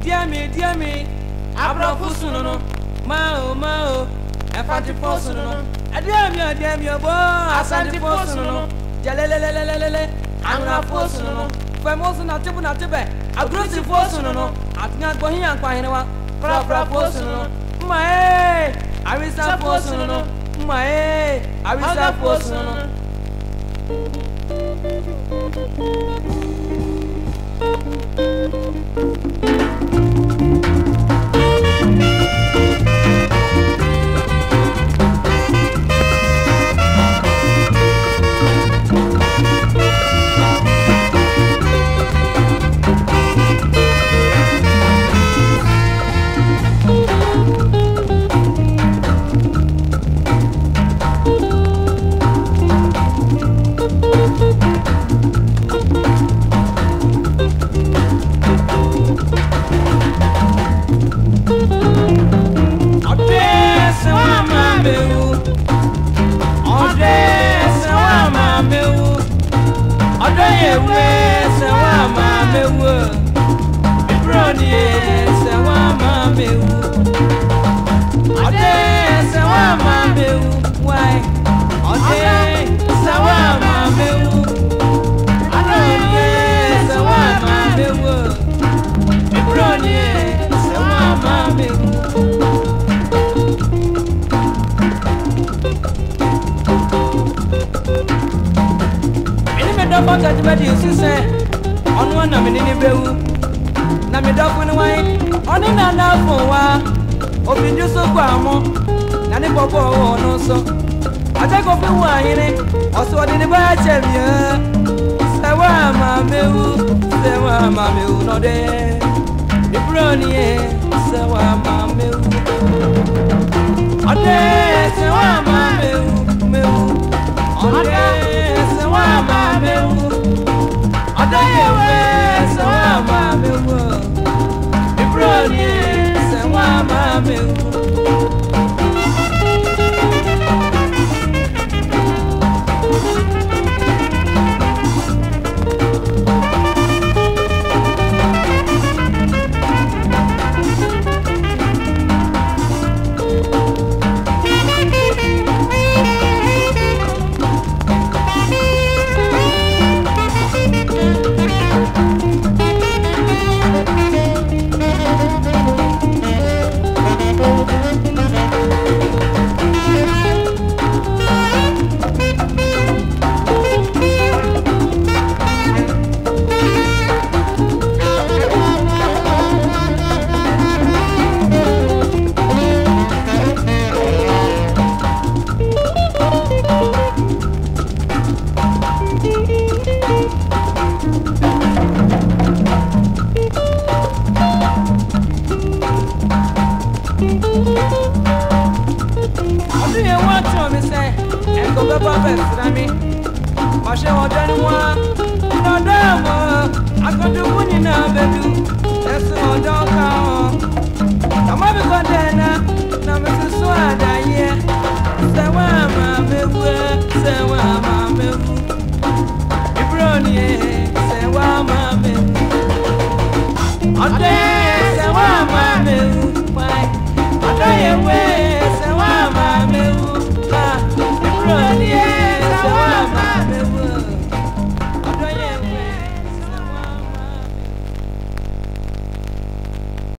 dear me, Abra Fusuno, Mao, and Fanti Posuno, and damn your boy, Asanti Posuno, Jalele, Angra Posuno, Famoso not to bed, aggressive Posuno, at not going and Pine, Fra Posuno, my, I will stop Posuno, my, I will stop Posuno. On one of many bewu, Namidok wine, on in and out for one, or be just so guamo, Nani Popo, no so. I take off the wine, also I didn't buy a champion. Sawa Mameu, no day. The brony, Sawa Mameu. On day, Sawa Mameu, on day, Sawa Mameu. Adaye sawa mewo Ibroni sawa mewo What do you want to me say? And go back, Rami. I shall order one.